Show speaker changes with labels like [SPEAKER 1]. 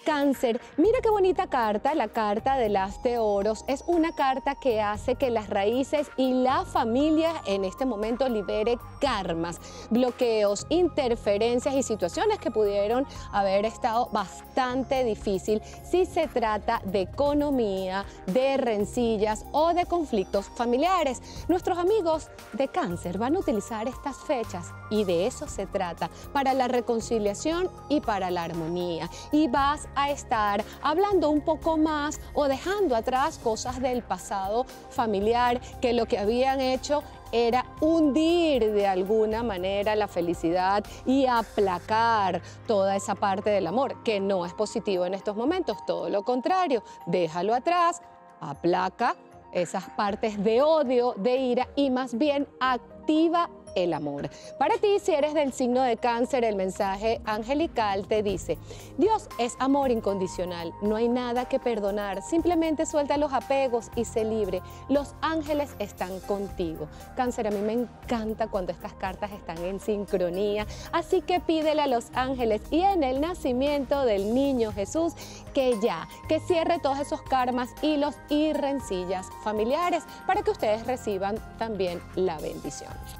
[SPEAKER 1] Cáncer, mira qué bonita carta, la carta del As de Oros. Es una carta que hace que las raíces y la familia en este momento libere karmas, bloqueos, interferencias y situaciones que pudieron haber estado bastante difícil si se trata de economía, de rencillas o de conflictos familiares. Nuestros amigos de Cáncer van a utilizar estas fechas y de eso se trata, para la reconciliación y para la armonía. Y vas a estar hablando un poco más o dejando atrás cosas del pasado familiar que lo que habían hecho era hundir de alguna manera la felicidad y aplacar toda esa parte del amor, que no es positivo en estos momentos, todo lo contrario, déjalo atrás, aplaca esas partes de odio, de ira y más bien activa el amor. Para ti, si eres del signo de Cáncer, el mensaje angelical te dice: Dios es amor incondicional, no hay nada que perdonar, simplemente suelta los apegos y sé libre. Los ángeles están contigo. Cáncer, a mí me encanta cuando estas cartas están en sincronía, así que pídele a los ángeles y en el nacimiento del niño Jesús que cierre todos esos karmas, hilos y rencillas familiares para que ustedes reciban también la bendición.